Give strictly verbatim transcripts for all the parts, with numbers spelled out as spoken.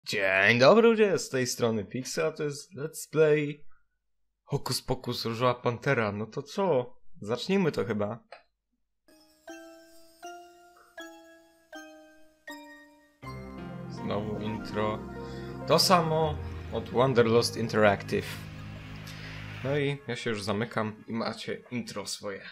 Dzień dobry ludzie, z tej strony Pixel, a to jest Let's Play Hokus Pokus Różowa Pantera. No to co? Zacznijmy to chyba. Znowu intro. To samo od Wanderlust Interactive. No i ja się już zamykam i macie intro swoje.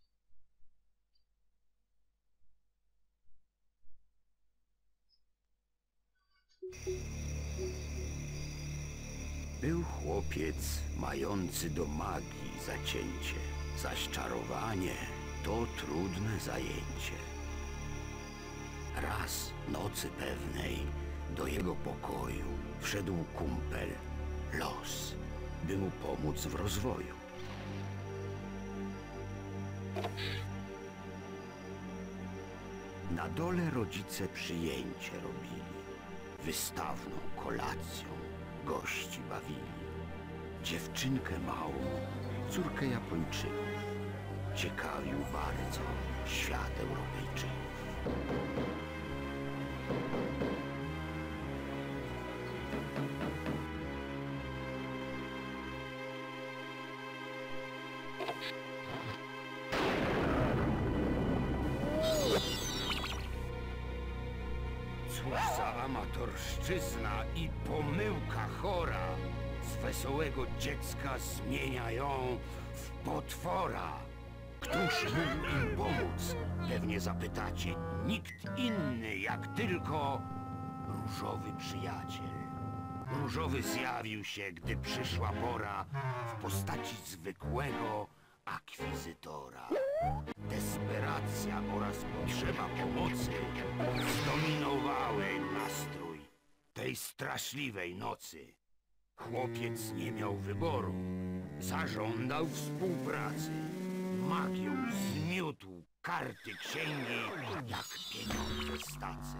Był chłopiec mający do magii zacięcie, zaś czarowanie to trudne zajęcie. Raz nocy pewnej do jego pokoju wszedł kumpel Los, by mu pomóc w rozwoju. Na dole rodzice przyjęcie robili, wystawną kolacją gości bawili. Dziewczynkę małą, córkę Japończyków, ciekawił bardzo świat Europejczyków. Cóż za amatorszczyzna i pomyłka chora, z wesołego dziecka zmienia ją w potwora. Któż mógł im pomóc? Pewnie zapytacie. Nikt inny jak tylko różowy przyjaciel. Różowy zjawił się, gdy przyszła pora, w postaci zwykłego akwizytora. Desperacja oraz potrzeba pomocy zdominowały nastrój tej straszliwej nocy. Chłopiec nie miał wyboru. Zażądał współpracy. Magią zmiótł karty księgi jak pieniądze z tacy.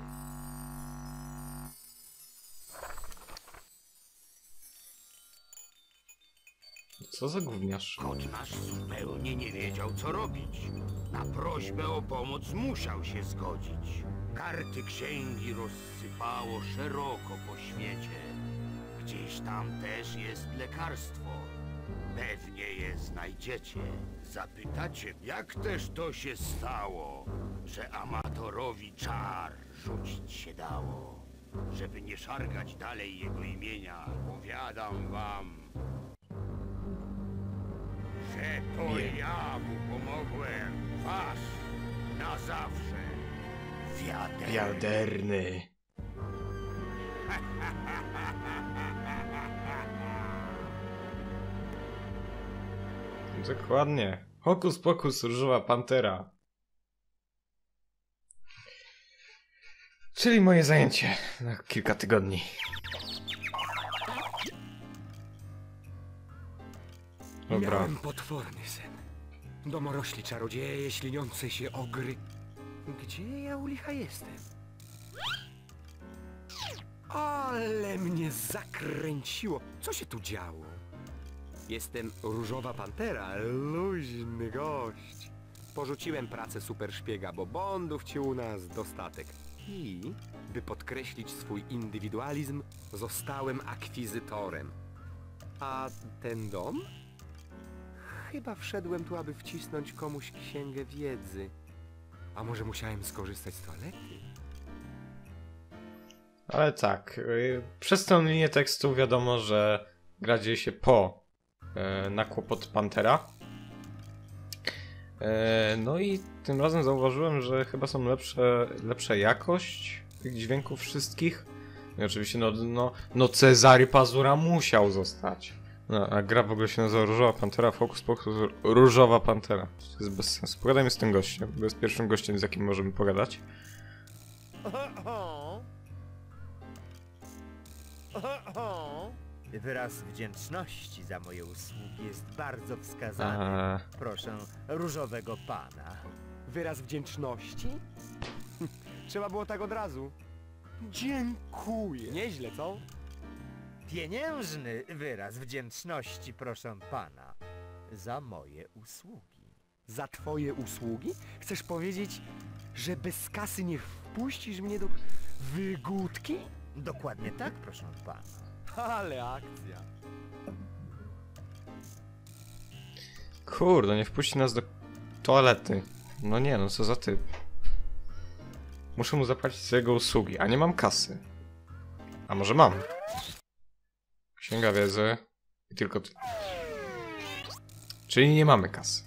Co za gówniarz? Kot nasz zupełnie nie wiedział, co robić. Na prośbę o pomoc musiał się zgodzić. Karty księgi rozsypało szeroko po świecie. Gdzieś tam też jest lekarstwo. Pewnie je znajdziecie. Zapytacie, jak też to się stało, że amatorowi czar rzucić się dało. Żeby nie szargać dalej jego imienia, powiadam wam, że to ja mu pomogłem, wasz na zawsze. Wiaderny. Wiaderny. Dokładnie. Hokus Pokus Różowa Pantera. Czyli moje zajęcie na kilka tygodni. Dobra. Miałem potworny sen. Domorośli czarodzieje, śliniące się ogry. Gdzie ja u licha jestem? Ale mnie zakręciło. Co się tu działo? Jestem Różowa Pantera, luźny gość. Porzuciłem pracę superszpiega, bo bondów ci u nas dostatek. I, by podkreślić swój indywidualizm, zostałem akwizytorem. A ten dom? Chyba wszedłem tu, aby wcisnąć komuś księgę wiedzy. A może musiałem skorzystać z toalety? Ale tak, yy, przez tę linię tekstu wiadomo, że gra dzieje się po yy, na kłopot Pantera. Yy, no i tym razem zauważyłem, że chyba są lepsze, lepsza jakość tych dźwięków wszystkich. I oczywiście no, no, no Cezary Pazura musiał zostać. No, a gra w ogóle się nazywa Różowa Pantera, Hokus Pokus Różowa Pantera. To jest bez sensu. Pogadajmy z tym gościem, bo jest pierwszym gościem, z jakim możemy pogadać. Wyraz wdzięczności za moje usługi jest bardzo wskazany. A... Proszę różowego pana. Wyraz wdzięczności? Trzeba było tak od razu. Dziękuję. Nieźle, co? Pieniężny wyraz wdzięczności, proszę pana, za moje usługi. Za twoje usługi? Chcesz powiedzieć, że bez kasy nie wpuścisz mnie do wygódki? Dokładnie tak, proszę pana. Ale akcja. Kurde, nie wpuści nas do toalety. No nie, no co za typ. Muszę mu zapłacić za jego usługi, a nie mam kasy. A może mam? Księga wiedzy. I tylko ty. Czyli nie mamy kasy.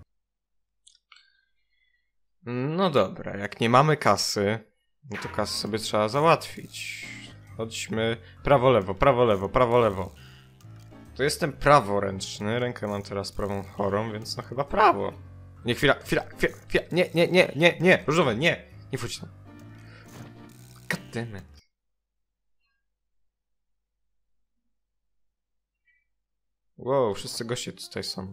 No dobra, jak nie mamy kasy, no to kasy sobie trzeba załatwić. Chodźmy prawo, lewo, prawo, lewo, prawo, lewo. To jestem praworęczny, rękę mam teraz prawą chorą, więc no chyba prawo. Nie, chwila, chwila, chwila, chwila, nie, nie, nie, nie, nie, różowe, nie, nie wchodź tam. Goddammit. Wow, wszyscy goście tutaj są.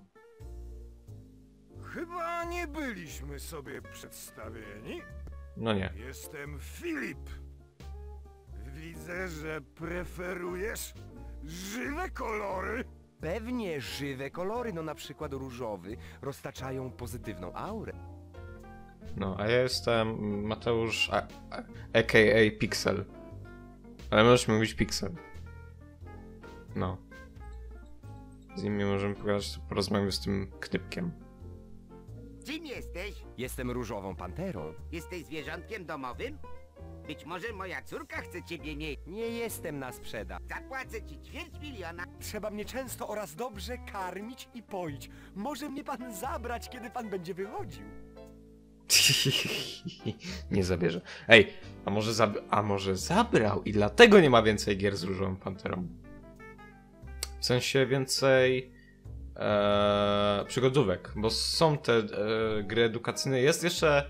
Chyba nie byliśmy sobie przedstawieni. No nie. Jestem Filip. Widzę, że preferujesz żywe kolory. Pewnie żywe kolory, no na przykład różowy, roztaczają pozytywną aurę. No, a ja jestem Mateusz, a, a, a k a. Pixel. Ale możesz mi mówić Pixel. No. Z nimi możemy pogadać, porozmawiamy z tym knypkiem. Czym jesteś? Jestem różową panterą. Jesteś zwierzątkiem domowym? Być może moja córka chce ciebie mieć. Nie jestem na sprzedaż. Zapłacę ci ćwierć miliona. Trzeba mnie często oraz dobrze karmić i poić. Może mnie pan zabrać, kiedy pan będzie wychodził. Nie zabierze. Ej, a może, zab a może zabrał i dlatego nie ma więcej gier z Różową Panterą? W sensie więcej e, przygodówek, bo są te e, gry edukacyjne. Jest jeszcze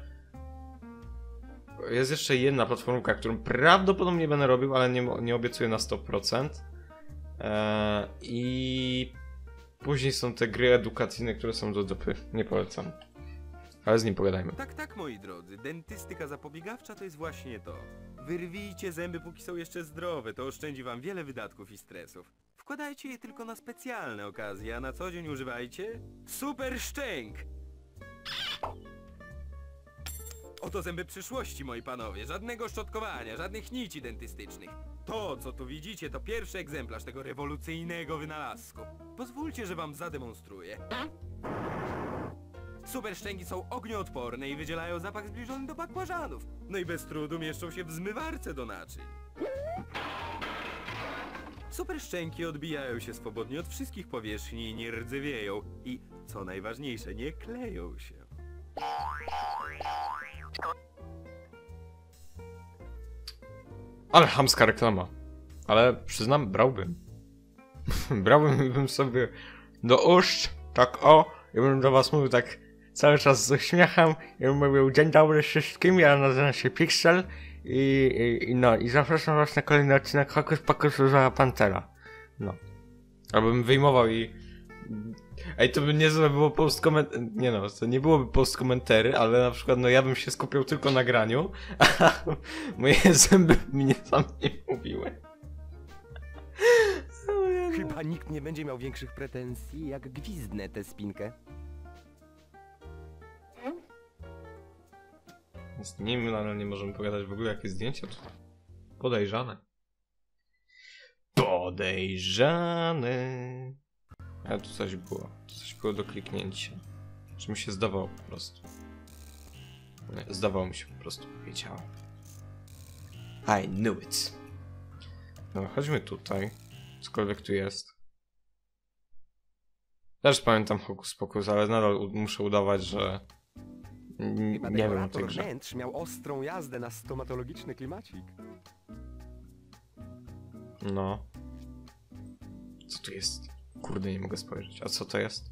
jest jeszcze jedna platformka, którą prawdopodobnie będę robił, ale nie, nie obiecuję na sto procent. E, I później są te gry edukacyjne, które są do dupy. Nie polecam. Ale z nim pogadajmy. Tak, tak, moi drodzy. Dentystyka zapobiegawcza to jest właśnie to. Wyrwijcie zęby, póki są jeszcze zdrowe. To oszczędzi wam wiele wydatków i stresów. Wkładajcie je tylko na specjalne okazje, a na co dzień używajcie Super Szczęk! Oto zęby przyszłości, moi panowie. Żadnego szczotkowania, żadnych nici dentystycznych. To, co tu widzicie, to pierwszy egzemplarz tego rewolucyjnego wynalazku. Pozwólcie, że wam zademonstruję. Super szczęki są ognioodporne i wydzielają zapach zbliżony do bakłażanów. No i bez trudu mieszczą się w zmywarce do naczyń. Super szczęki odbijają się swobodnie od wszystkich powierzchni i nie rdzewieją. I, co najważniejsze, nie kleją się. Ale chamska reklama. Ale przyznam, brałbym. Brałbym sobie do ust, tak o, i bym do was mówił tak cały czas z uśmiechem i bym mówił dzień dobry wszystkim, ja nazywam się Pixel i, i, i no, i zapraszam was na kolejny odcinek Hokus Pokus Różowa Pantera. No. Albo bym wyjmował i... Ej, to by niezłe było post koment... Nie no, to nie byłoby post komentary, ale na przykład no ja bym się skupiał tylko na graniu, a moje zęby mnie sam nie mówiły. Chyba nikt nie będzie miał większych pretensji, jak gwizdnę tę spinkę. Z nim nadal nie możemy pogadać w ogóle, jakie zdjęcia to podejrzane. Podejrzane. A tu coś było. Tu coś było do kliknięcia. Czy mi się zdawało po prostu? Nie, zdawało mi się po prostu, wiedziałem. I knew it. No, chodźmy tutaj. Cokolwiek tu jest. Też pamiętam Hokus Pokus, ale nadal muszę udawać, że n- Chyba nie wiem o tej dekorator grze. wnętrz miał ostrą jazdę na stomatologiczny klimacik. No. Co tu jest? Kurde, nie mogę spojrzeć. A co to jest?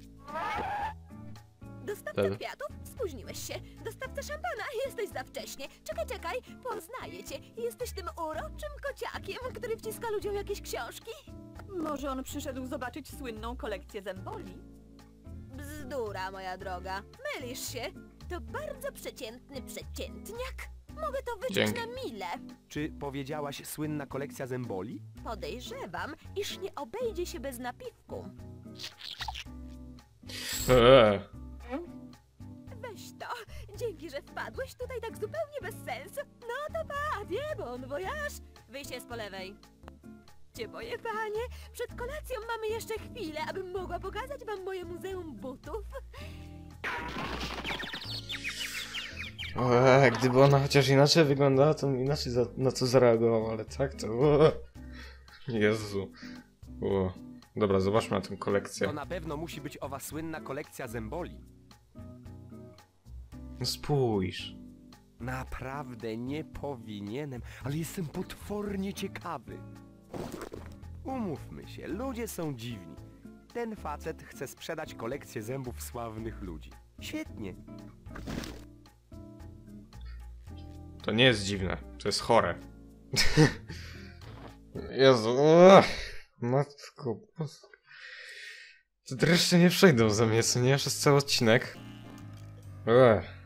Dostawca Dobra. kwiatów? Spóźniłeś się. Dostawca szampana? Jesteś za wcześnie. Czekaj, czekaj, poznaję cię. Jesteś tym uroczym kociakiem, który wciska ludziom jakieś książki? Może on przyszedł zobaczyć słynną kolekcję zemboli? Bzdura, moja droga. Mylisz się. To bardzo przeciętny przeciętniak. Mogę to wyczuć Dzięki. na mile. Czy powiedziałaś słynna kolekcja zemboli? Podejrzewam, iż nie obejdzie się bez napiwku. Eee. Weź to. Dzięki, że wpadłeś tutaj tak zupełnie bez sensu. No to pa, nie bon voyage. Wyjście z po lewej. Cię boję, panie. Przed kolacją mamy jeszcze chwilę, abym mogła pokazać wam moje muzeum butów. O, gdyby ona chociaż inaczej wyglądała, to bym inaczej za, na to zareagował, ale tak to... O, Jezu. O. Dobra, zobaczmy na tę kolekcję. To na pewno musi być owa słynna kolekcja zemboli. No spójrz. Naprawdę nie powinienem, ale jestem potwornie ciekawy. Umówmy się, ludzie są dziwni. Ten facet chce sprzedać kolekcję zębów sławnych ludzi. Świetnie. To nie jest dziwne, to jest chore. Jezu. O, matko. Te dreszcze nie przejdą za mnie, co nie? Przez cały odcinek. Ech.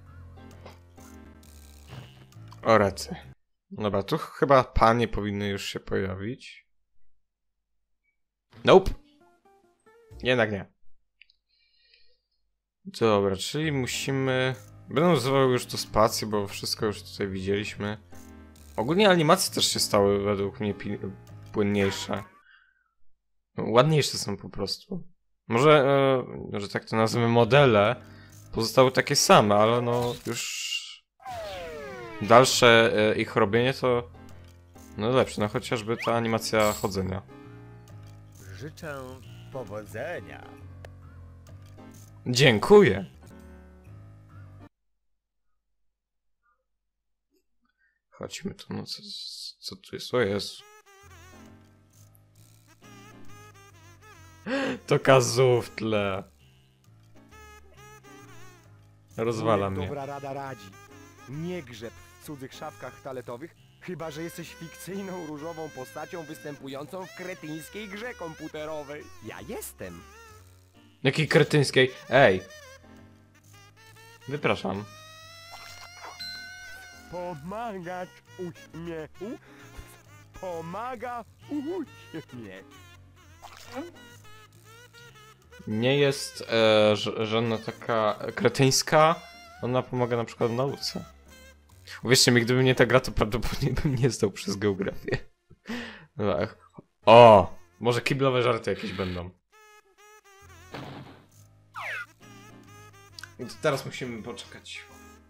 O rety. Dobra, tu chyba panie powinny już się pojawić. Nope. Jednak nie. Dobra, czyli musimy... Będę używał już tu spacji, bo wszystko już tutaj widzieliśmy. Ogólnie animacje też się stały według mnie płynniejsze. Ładniejsze są po prostu. Może, e, że tak to nazwijmy, modele pozostały takie same, ale no już dalsze e, ich robienie to no lepsze, no chociażby ta animacja chodzenia. Życzę powodzenia. Dziękuję. Chodźmy tu, no co, co tu jest? O Jezu. To Kazu w tle. Rozwala mnie. Dobra rada radzi. Nie grzeb w cudzych szafkach taletowych, chyba że jesteś fikcyjną różową postacią występującą w kretyńskiej grze komputerowej. Ja jestem. Jakiej kretyńskiej? Ej. Wypraszam. Pomagać uśmiechu pomaga uśmiech. Nie jest e, ż- żadna taka kretyńska. Ona pomaga na przykład w nauce. Uwierzcie mi, gdyby nie ta gra, to prawdopodobnie bym nie zdał przez geografię. Dobra. O! Może kiblowe żarty jakieś będą. I to teraz musimy poczekać.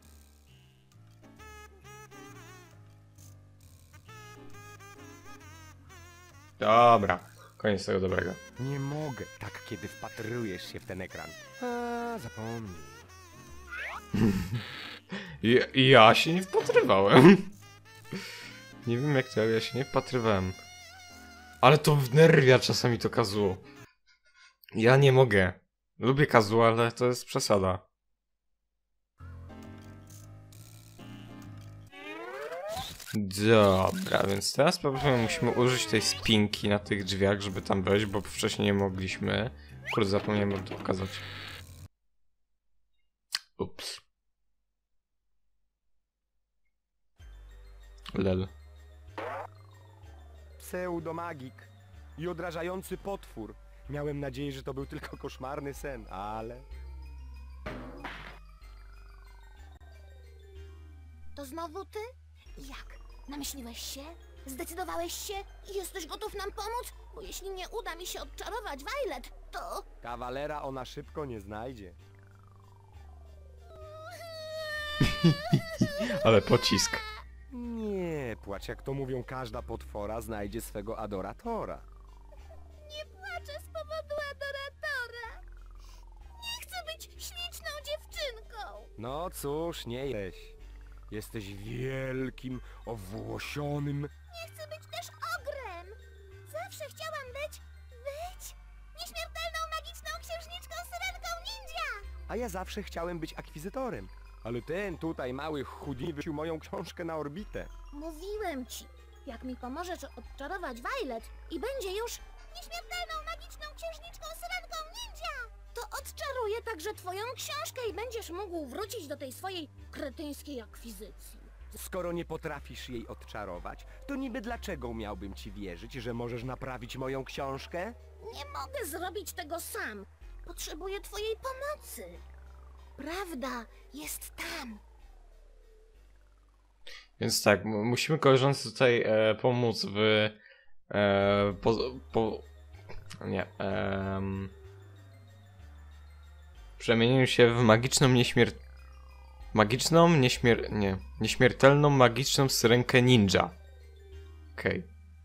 Dobra, koniec tego dobrego. Nie mogę tak, kiedy wpatrujesz się w ten ekran. A, zapomnij. Ja, ja się nie wpatrywałem. Nie wiem jak to, ja się nie wpatrywałem. Ale to wnerwia czasami to Kazuo. Ja nie mogę. Lubię Kazuo, ale to jest przesada. Dobra, więc teraz prawdopodobnie musimy użyć tej spinki na tych drzwiach, żeby tam wejść, bo wcześniej nie mogliśmy. Kurde, zapomniałem to pokazać. Ups. Lel. Pseudomagik i odrażający potwór. Miałem nadzieję, że to był tylko koszmarny sen, ale... To znowu ty? Jak? Namyśliłeś się? Zdecydowałeś się? I jesteś gotów nam pomóc? Bo jeśli nie uda mi się odczarować Violet, to... Kawalera ona szybko nie znajdzie. Ale pocisk. Nie płacz, jak to mówią, każda potwora znajdzie swego adoratora. Nie płaczę z powodu adoratora. Nie chcę być śliczną dziewczynką. No cóż, nie jesteś. Jesteś wielkim, owłosionym... Nie chcę być też ogrem. Zawsze chciałam być... być... nieśmiertelną magiczną księżniczką syrenką ninja. A ja zawsze chciałem być akwizytorem. Ale ten tutaj mały chudni wyrzucił moją książkę na orbitę. Mówiłem ci, jak mi pomożesz odczarować Violet i będzie już nieśmiertelną magiczną księżniczką syrenką ninja, to odczaruję także twoją książkę i będziesz mógł wrócić do tej swojej kretyńskiej akwizycji. Skoro nie potrafisz jej odczarować, to niby dlaczego miałbym ci wierzyć, że możesz naprawić moją książkę? Nie mogę zrobić tego sam. Potrzebuję twojej pomocy. Prawda jest tam. Więc tak, m- musimy koleżance tutaj e, pomóc w e, po, po, nie em, przemienieniu się w magiczną nieśmier... magiczną nieśmier... nie nieśmiertelną magiczną syrenkę ninja. Okej.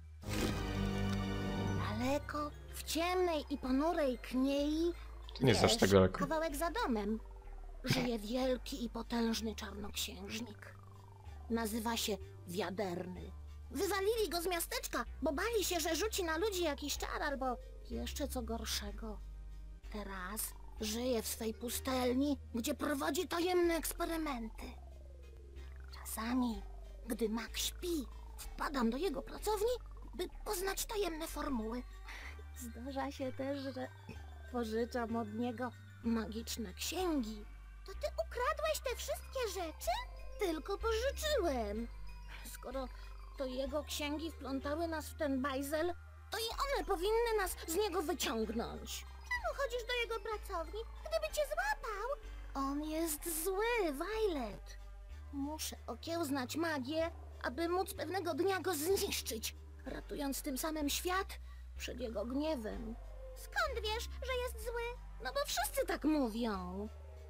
Daleko, w ciemnej i ponurej kniei, To nie jest aż wiesz, tak daleko. kawałek za domem, żyje wielki i potężny czarnoksiężnik. Nazywa się Wiaderny. Wywalili go z miasteczka, bo bali się, że rzuci na ludzi jakiś czar albo jeszcze co gorszego. Teraz żyje w swej pustelni, gdzie prowadzi tajemne eksperymenty. Czasami, gdy mak śpi, wpadam do jego pracowni, by poznać tajemne formuły. Zdarza się też, że pożyczam od niego magiczne księgi. To ty ukradłeś te wszystkie rzeczy? Tylko pożyczyłem. Skoro to jego księgi wplątały nas w ten bajzel, to i one powinny nas z niego wyciągnąć. Czemu chodzisz do jego pracowni? Gdyby cię złapał! On jest zły, Violet. Muszę okiełznać magię, aby móc pewnego dnia go zniszczyć, ratując tym samym świat przed jego gniewem. Skąd wiesz, że jest zły? No bo wszyscy tak mówią.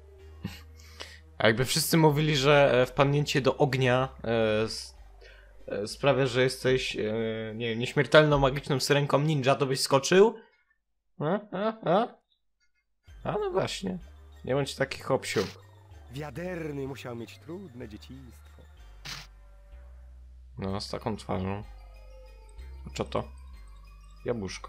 A jakby wszyscy mówili, że e, wpadnięcie do ognia e, s- e, sprawia, że jesteś e, nie wiem, nieśmiertelną magiczną syrenką ninja, to byś skoczył? A, a, a? A no właśnie. Nie bądź taki hopsiu. Wiaderny musiał mieć trudne dzieciństwo. No, z taką twarzą. A co to? Jabłuszko.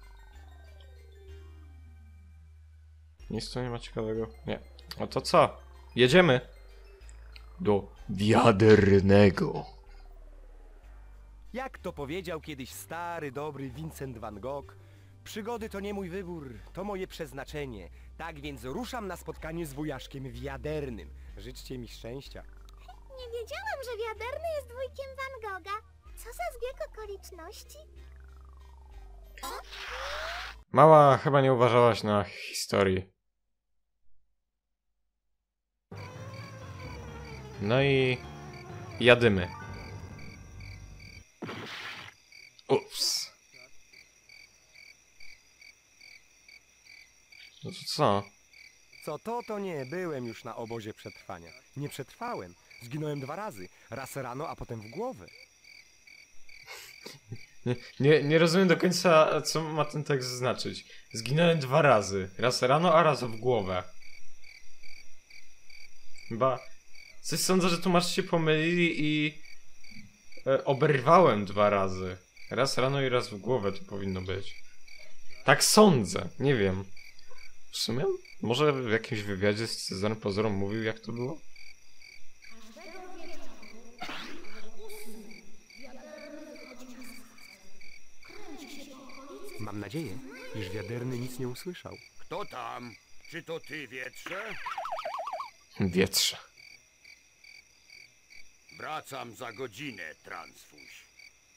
Nic tu nie ma ciekawego. Nie. A to co? Jedziemy do Wiadernego. Jak to powiedział kiedyś stary, dobry Vincent van Gogh, przygody to nie mój wybór, to moje przeznaczenie. Tak więc ruszam na spotkanie z wujaszkiem Wiadernym. Życzcie mi szczęścia. Nie wiedziałam, że Wiaderny jest wujkiem Van Gogha. Co za zbieg okoliczności? Mała, chyba nie uważałaś na historii. No i jadymy. Ups. No to co? Co to, to nie. Byłem już na obozie przetrwania. Nie przetrwałem. Zginąłem dwa razy. Raz rano, a potem w głowę. Nie, nie, nie rozumiem do końca, co ma ten tekst znaczyć. Zginąłem dwa razy. Raz rano, a raz w głowę. Chyba coś sądzę, że tłumacze się pomylili i e, oberwałem dwa razy. Raz rano i raz w głowę to powinno być. Tak sądzę, nie wiem. W sumie może w jakimś wywiadzie z Cezarem Pozorą mówił, jak to było? Mam nadzieję, iż Wiaderny nic nie usłyszał. Kto tam? Czy to ty, wietrze? Wietrze. Wracam za godzinę, transfuś.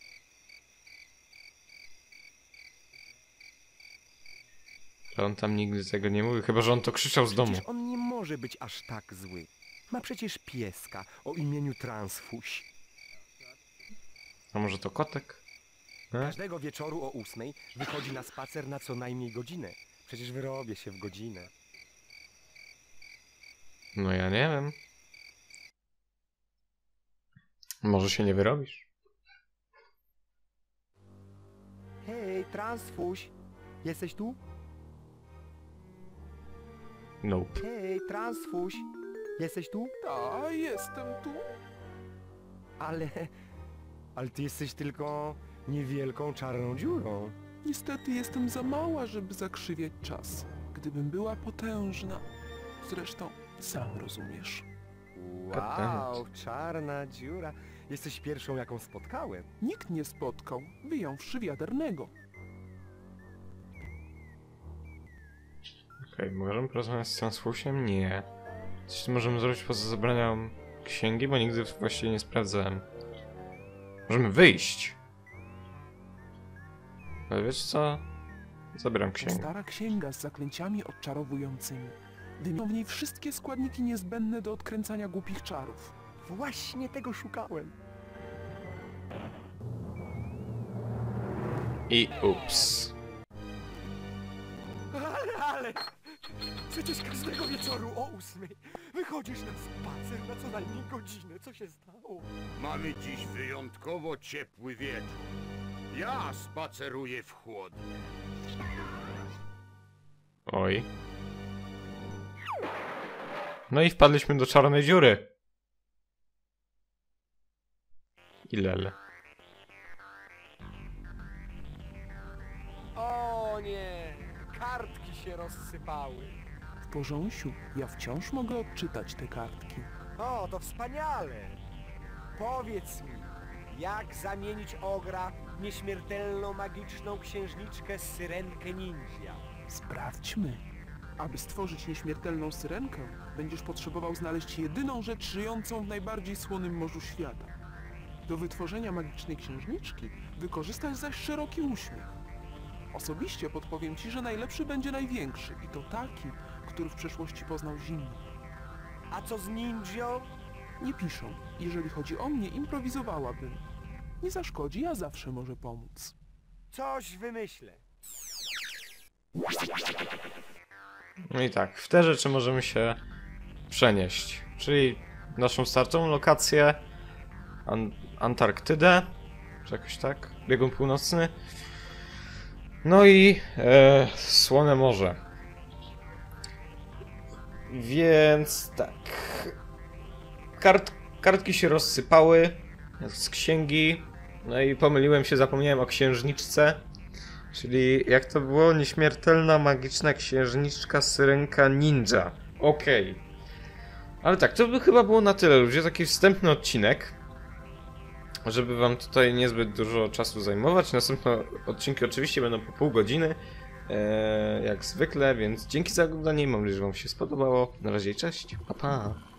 Ale on tam nigdy tego nie mówił, chyba że on to krzyczał z domu. Przecież on nie może być aż tak zły. Ma przecież pieska o imieniu Transfuś. A może to kotek? E? Każdego wieczoru o ósmej wychodzi na spacer na co najmniej godzinę. Przecież wyrobię się w godzinę. No ja nie wiem. Może się nie wyrobisz? Hej, Transfuś! Jesteś tu? Nope. Hej, Transfuś! Jesteś tu? A, jestem tu. Ale... Ale ty jesteś tylko niewielką czarną dziurą. Niestety jestem za mała, żeby zakrzywiać czas. Gdybym była potężna. Zresztą sam rozumiesz. Wow, czarna dziura. Jesteś pierwszą, jaką spotkałem. Nikt nie spotkał, wyjąwszy Wiadernego. Okej, okay, możemy porozmawiać z Transfusiem? Nie. Coś możemy zrobić poza zabraniem księgi, bo nigdy właściwie nie sprawdzałem. Możemy wyjść. Ale wiesz co? Zabieram księgę. Stara księga z zaklęciami odczarowującymi. Dymią w niej wszystkie składniki niezbędne do odkręcania głupich czarów. Właśnie tego szukałem. I ups. Ale, ale! Przecież każdego wieczoru o ósmej wychodzisz na spacer na co najmniej godzinę. Co się stało? Mamy dziś wyjątkowo ciepły wieczór. Ja spaceruję w chłodnie. Oj. No i wpadliśmy do czarnej dziury. I lele. O nie! Kartki się rozsypały. W porząsiu, ja wciąż mogę odczytać te kartki. O, to wspaniale! Powiedz mi, jak zamienić ogra w nieśmiertelną magiczną księżniczkę Syrenkę Ninja? Sprawdźmy. Aby stworzyć nieśmiertelną syrenkę, będziesz potrzebował znaleźć jedyną rzecz żyjącą w najbardziej słonym morzu świata. Do wytworzenia magicznej księżniczki wykorzystasz zaś szeroki uśmiech. Osobiście podpowiem ci, że najlepszy będzie największy i to taki, który w przeszłości poznał zimno. A co z ninją? Nie piszą. Jeżeli chodzi o mnie, improwizowałabym. Nie zaszkodzi, ja zawsze może pomóc. Coś wymyślę. No i tak, w te rzeczy możemy się przenieść. Czyli naszą startową lokację, An Antarktydę, czy jakoś tak, biegun północny. No i e, Słone Morze. Więc tak. Kart kartki się rozsypały z księgi. No i pomyliłem się, zapomniałem o księżniczce. Czyli jak to było? Nieśmiertelna magiczna księżniczka Syrenka Ninja. Okej. Okay. Ale tak, to by chyba było na tyle, ludzie. Taki wstępny odcinek. Żeby wam tutaj niezbyt dużo czasu zajmować. Następne odcinki oczywiście będą po pół godziny. E, jak zwykle, więc dzięki za oglądanie. Mam nadzieję, że wam się spodobało. Na razie, cześć. Pa, pa.